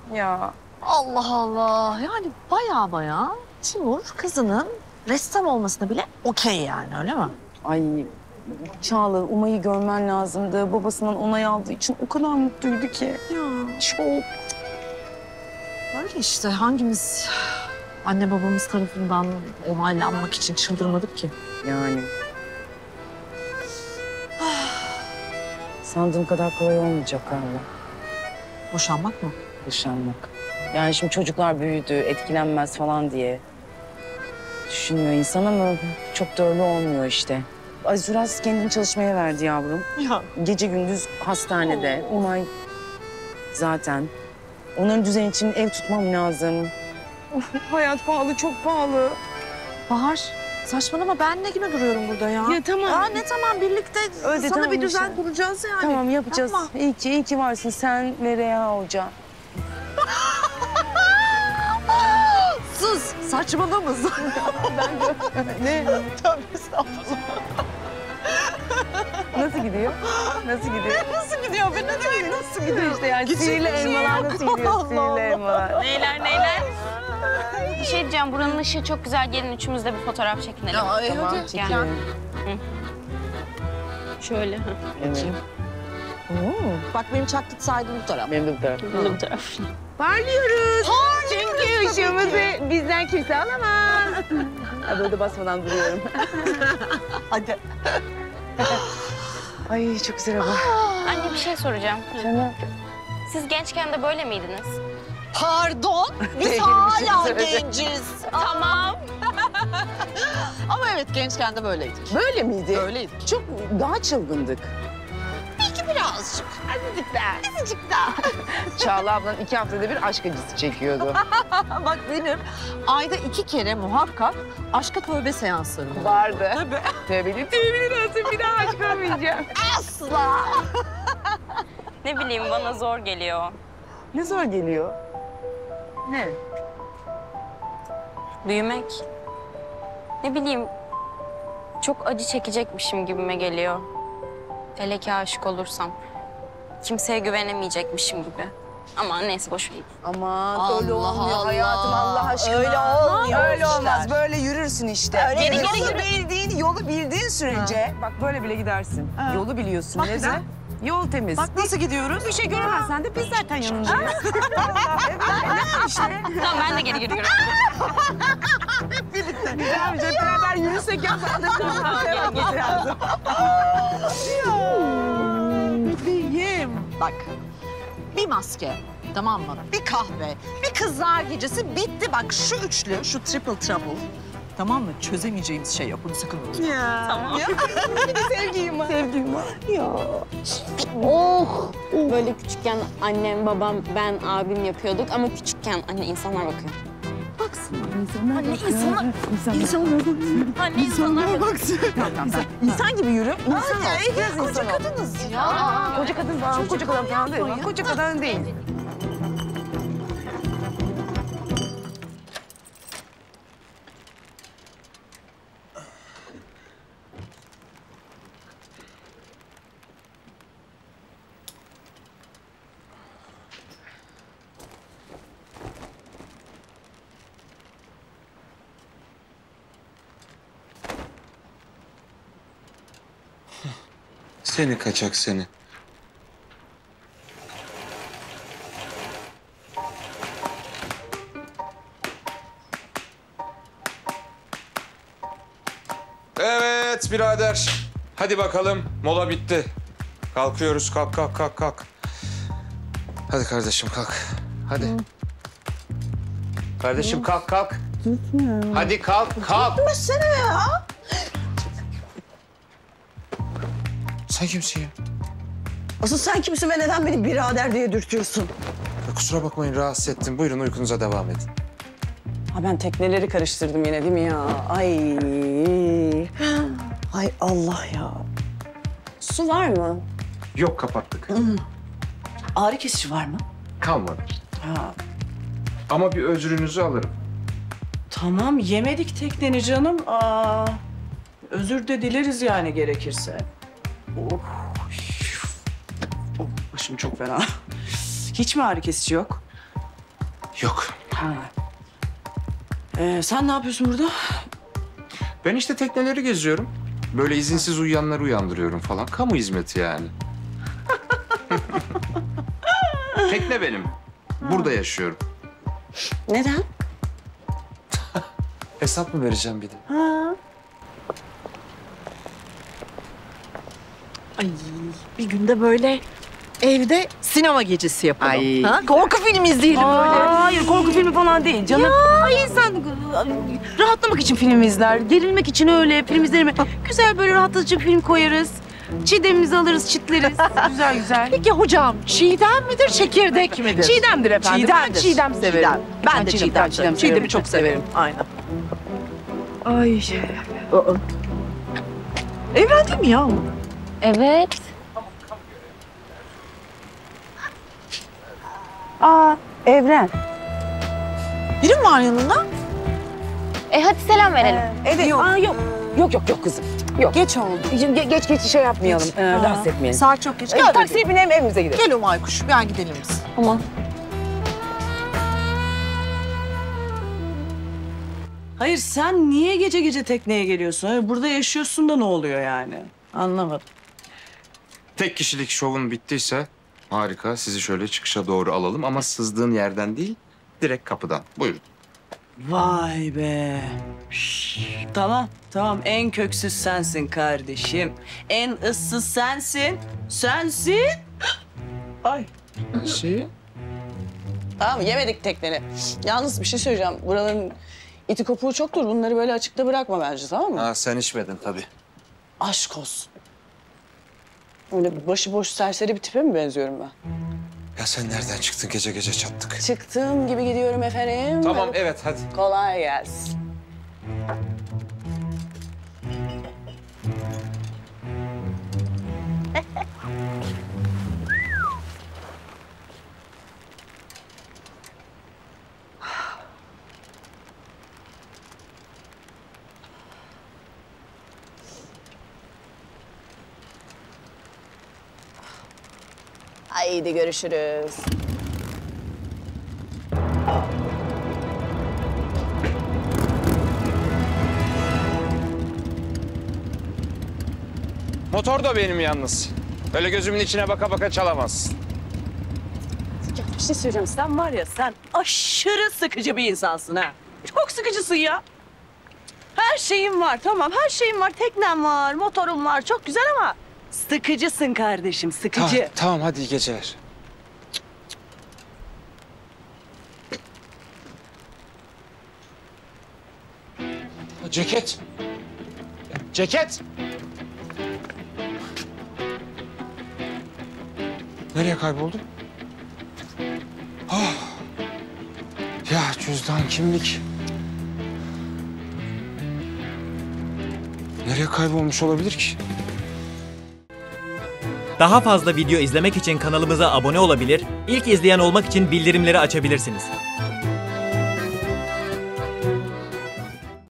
Ya. Allah Allah. Yani baya Timur kızının ressam olmasına bile okey yani, öyle mi? Ay Çağla, Umay'ı görmen lazımdı. Babasından onay aldığı için o kadar mutluydu ki. Ya Çok. öyle işte, hangimiz anne babamız tarafından onaylanmak için çıldırmadık ki? Yani. Sandığım kadar kolay olmayacak galiba Boşanmak mı? boşanmak. Yani şimdi çocuklar büyüdü, etkilenmez falan diye düşünüyor insan ama çok da öyle olmuyor işte. Aziz Uras kendini çalışmaya verdi yavrum. Ya. Gece gündüz hastanede. Umay zaten. Onların düzeni için ev tutmam lazım. Hayat pahalı, çok pahalı. Bahar, saçmalama, ben ne gibi duruyorum burada ya? Ya tamam. Ya ne tamam, birlikte Öyle sana tamam bir düzen işte. kuracağız yani. Tamam yapacağız. Yapma. İyi ki varsın sen ve Reha Hoca. Sus, saçmalama. Ne? Tövbe estağfurullah. Nasıl gidiyor? Nasıl gidiyor? Nasıl gidiyor? Ben ne demek nasıl Gidiyor işte yani. Sihirli elmalar nasıl gidiyor? Allah Sihirli Allah. elmalar. Neyler? Bir şey diyeceğim, buranın ışığı çok güzel. Gelin üçümüz de bir fotoğraf çekinelim. Ya, Tamam, hadi. çekelim. Şöyle. Evet. Bak benim çaklık saydım bu taraf. Benim de bu taraf. Bu taraf. Parlıyoruz. Çünkü ışığımızı bizden kimse alamaz. Ha, böyle basmadan duruyorum. Hadi. Ay çok güzel ama. Anne bir şey soracağım. Canım. Siz gençken de böyle miydiniz? Pardon, biz Sevgili bir şey hala söyledi. genciz. Tamam. Ama evet, gençken de böyleydik. Böyle miydi? Böyleydik. Çok daha çılgındık. Birazcık. Azıcık daha. Çağla ablan 2 haftada bir aşk acısı çekiyordu. Bak benim ayda 2 kere muhakkak aşka tövbe seanslarım var. Vardı. Tabii. Tövbeler olsun bir daha aşk olmayacağım. Asla. Ne bileyim, bana zor geliyor. Ne zor geliyor? Ne? Büyümek. Ne bileyim, çok acı çekecekmişim gibime geliyor. Hele ki aşık olursam. Kimseye güvenemeyecekmişim gibi. Ama neyse, boş ver. Aman öyle Allah olmuyor Allah. hayatım Allah aşkına. Öyle olmuyor Öyle işler. olmaz. Böyle yürürsün işte. Öyle geri, yolu geri. yolu bildiğin sürece. Bak böyle bile gidersin. Ha. Yolu biliyorsun. Bak Neden? güzel. Yol temiz. Bak nasıl gidiyoruz? bir şey göremezsen de biz zaten yanındayız. Tamam, ben de geri gidiyorum. Hep beraber yürürsek ya sen de kızım. lazım. Bebeğim. Bak, bir maske, tamam mı? Bir kahve, bir kızlar gecesi bitti. Bak şu üçlü, şu triple trouble. Tamam mı? Çözemeyeceğimiz şey yok. Bunu sakın unutma. Ya. Tamam. Sevgim var. Sevgim var. Ya. Oh! Böyle küçükken annem, babam, ben, abim yapıyorduk ama küçükken anne insanlar bakıyor. Anne insanlar... Anne insanlar baksın. İnsan gibi yürü. İnsan ol. Biraz insan Koca ol. kadınız ya. Koca kadın falan, koca kadın falan değil. Bak, koca kadın değil. Seni kaçak seni. Evet birader. Hadi bakalım mola bitti. Kalkıyoruz kalk. Hadi kardeşim kalk. Hadi. Kardeşim kalk. Hadi kalk. Sen kimsin ya? Asıl sen kimsin ve neden beni birader diye dürtüyorsun? Ya kusura bakmayın rahatsız ettim. Buyurun uykunuza devam edin. Ha ben tekneleri karıştırdım yine değil mi ya? Ay. Ay Allah ya. Su var mı? Yok kapattık. Ağrı kesici var mı? Kalmadı. Ha. Ama bir özrünüzü alırım. Tamam yemedik tekneni canım. Özür de dileriz yani gerekirse. Oh. Oh, başım çok fena. Hiç mi ağrı kesici yok? Yok. Ha. Sen ne yapıyorsun burada? Ben işte tekneleri geziyorum. Böyle izinsiz uyuyanları uyandırıyorum falan. Kamu hizmeti yani. Tekne benim. Burada yaşıyorum. Neden? Hesap mı vereceğim bir de? Ay bir günde böyle evde sinema gecesi yapalım. Ay. Ha? Korku filmi izleyelim böyle. Hayır korku filmi falan değil canım. Ay insan rahatlamak için film izler. Gerilmek için öyle film izler mi? Güzel böyle rahatlatıcı bir film koyarız. Çiğdemimizi alırız, çitleriz. Güzel güzel. Peki hocam çiğdem midir çekirdek midir? Çiğdemdir efendim. Ben çiğdem severim. Ben de çiğdem severim. Çiğdemi çok severim. Aynen. Ay. Evren değil mi ya o? Evet. Aa, Evren. Biri mi var yanında? Hadi selam verelim. Evet. Yok. Aa, yok. Yok kızım. Yok. Geç oldu. Geç şey yapmayalım. Rahatsız etmeyelim. Saat çok geç. Gel Taksiye binelim evimize gidelim. Gel Umaykuş. Gel gidelim biz. Tamam. Hayır sen niye gece gece tekneye geliyorsun? Hayır, burada yaşıyorsun da ne oluyor yani? Anlamadım. Tek kişilik şovun bittiyse harika. Sizi şöyle çıkışa doğru alalım ama sızdığın yerden değil, direkt kapıdan. Buyurun. Vay be. Tamam. En köksüz sensin kardeşim. En ıssız sensin. Sensin. Ay. Tamam yemedik tekneni. Yalnız bir şey söyleyeceğim. Buraların iti kopuğu çoktur. Bunları böyle açıkta bırakma bence, tamam mı? Ha, sen içmedin tabii. Aşk olsun. Öyle başıboş serseri bir tipe mi benziyorum ben? Ya sen nereden çıktın gece gece çattık? Çıktığım gibi gidiyorum efendim. Tamam evet hadi. Kolay gelsin. Haydi görüşürüz. Motor da benim yalnız. Öyle gözümün içine baka baka çalamazsın. Ya bir şey söyleyeceğim. Sen var ya sen aşırı sıkıcı bir insansın ha. Çok sıkıcısın ya. Her şeyim var tamam her şeyim var. Teknem var, motorum var çok güzel ama sıkıcısın kardeşim sıkıcı. Tamam hadi iyi geceler. Ceket. Ceket. Nereye kayboldu? Ah. Ya cüzdan, kimlik. Nereye kaybolmuş olabilir ki? Daha fazla video izlemek için kanalımıza abone olabilir, ilk izleyen olmak için bildirimleri açabilirsiniz.